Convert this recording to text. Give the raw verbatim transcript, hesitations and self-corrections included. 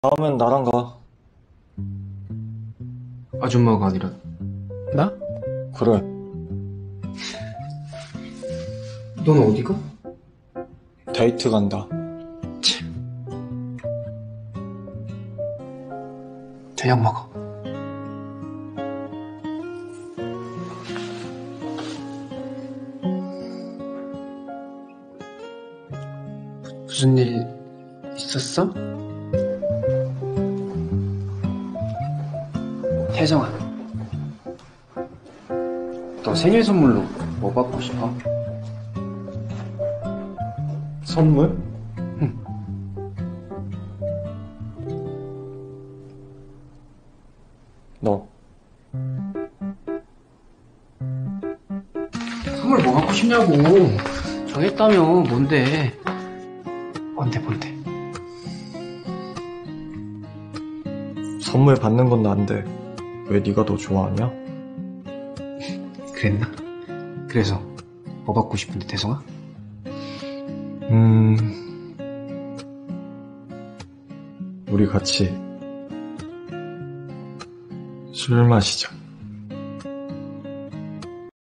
다음엔 나랑 가. 아줌마가 아니라 나? 그래. 넌 어디가? 데이트 간다. 저녁 먹어. 무슨 일 있었어? 혜정아, 너 생일 선물로 뭐 받고 싶어? 선물? 응. 너. 선물 뭐 받고 싶냐고. 정했다며. 뭔데? 뭔데 뭔데? 선물 받는 건 난데 왜 네가 더 좋아하냐? 그랬나? 그래서 뭐 받고 싶은데 대성아? 음... 우리 같이 술 마시자.